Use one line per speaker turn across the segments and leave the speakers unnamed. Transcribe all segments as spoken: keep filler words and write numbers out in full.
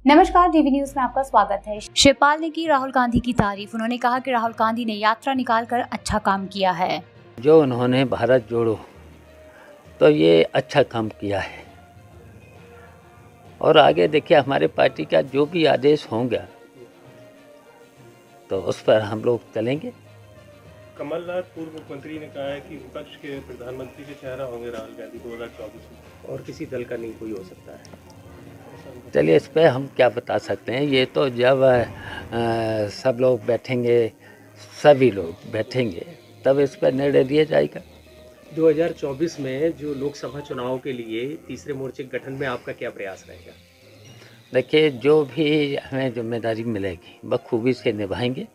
नमस्कार, TV news में आपका स्वागत है। शिवपाल ने की राहुल गांधी की तारीफ। उन्होंने कहा कि राहुल गांधी ने यात्रा निकालकर अच्छा काम किया है।
जो उन्होंने भारत जोड़ो तो ये अच्छा काम किया है और आगे देखिए हमारे पार्टी का जो भी आदेश होगा तो उस पर हम लोग चलेंगे।
कमलनाथ पूर्व मुख्यमंत्री ने कहा है कि विपक्ष के प्रधानमंत्री के चेहरा होंगे राहुल गांधी दो हज़ार चौबीस में और किसी दल का नहीं कोई हो सकता है।
चलिए इस पर हम क्या बता सकते हैं, ये तो जब आ, सब लोग बैठेंगे, सभी लोग बैठेंगे तब इस पर निर्णय लिया जाएगा।
दो हज़ार चौबीस में जो लोकसभा चुनाव के लिए तीसरे मोर्चे गठन में आपका क्या प्रयास रहेगा?
देखिए जो भी हमें जिम्मेदारी मिलेगी बखूबी से निभाएंगे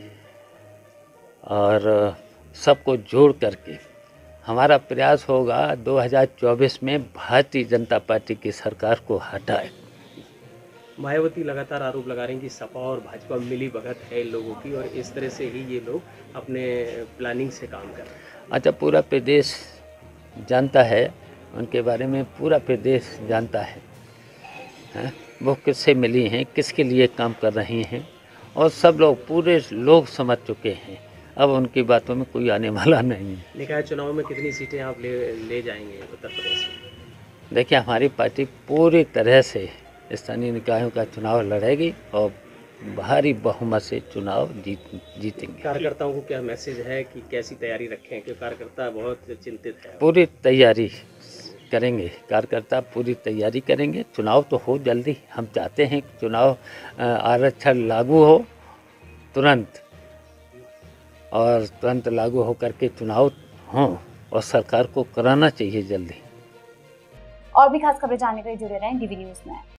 और सबको जोड़ करके हमारा प्रयास होगा दो हज़ार चौबीस में भारतीय जनता पार्टी की सरकार को हटाए।
मायावती लगातार आरोप लगा रही हैं कि सपा और भाजपा मिली भगत है इन लोगों की और इस तरह से ही ये लोग अपने प्लानिंग से काम कर रहे हैं।
अच्छा, पूरा प्रदेश जानता है उनके बारे में, पूरा प्रदेश जानता है, है? वो किससे मिली हैं, किसके लिए काम कर रही हैं और सब लोग पूरे लोग समझ चुके हैं। अब उनकी बातों में कोई आने वाला नहीं है।
निकाय चुनाव में कितनी सीटें आप ले ले जाएंगे उत्तर प्रदेश में?
देखिए हमारी पार्टी पूरी तरह से स्थानीय निकायों का चुनाव लड़ेगी और भारी बहुमत से चुनाव जीत जीतेंगे।
कार्यकर्ताओं को क्या मैसेज है कि कैसी तैयारी रखें, क्योंकि कार्यकर्ता बहुत चिंतित है?
पूरी तैयारी करेंगे, कार्यकर्ता पूरी तैयारी करेंगे। चुनाव तो हो जल्दी, हम चाहते हैं कि चुनाव आरक्षण लागू हो तुरंत और तुरंत लागू हो करके चुनाव हों और सरकार को कराना चाहिए जल्दी।
और भी खास खबरें जानने के लिए जुड़े रहें टीवी न्यूज में।